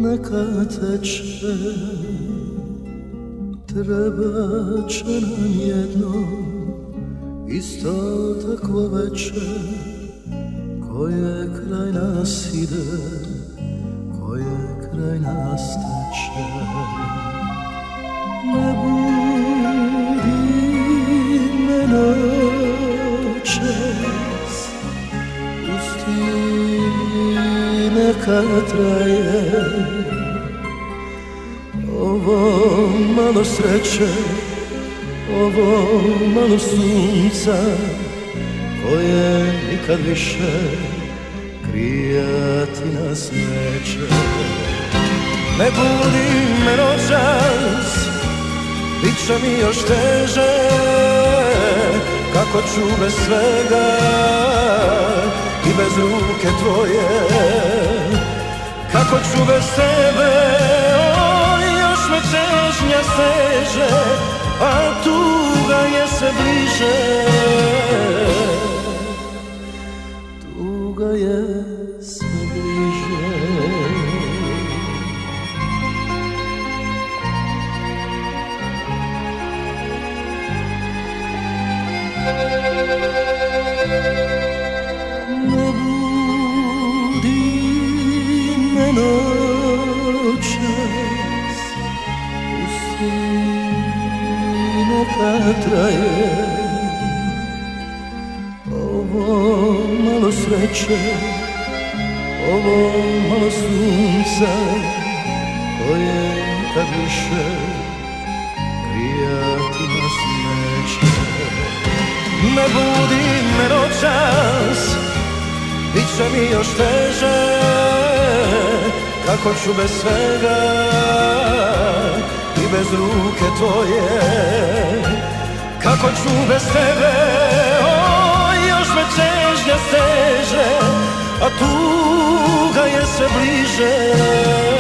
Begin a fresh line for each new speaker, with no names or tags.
neka teče, treba će nam jedno isto takvo veče, koje kraj nas ide, koje kraj nas teče. Ne budi me noćas, pusti neka traje ovo malo sreće, ovo malo sunca, koje nikad više grijati nas neće. Ne budi me noćas, bit će mi još teže, kako ću bez svega i bez ruke tvoje. Kako ću bez tebe, još me čežnja steže, a tuga je sve bliže. Tuga je sve bliže. Ne budi me noćas, pusti neka traje ovo malo sreće, ovo malo sunca, koje nikad više grijati nas neće. Ne budi me noćas, bit će mi još teže, kako ću bez svega i bez ruke tvoje. Kako ću bez tebe, još me čežnja steže, a tuga je sve bliže.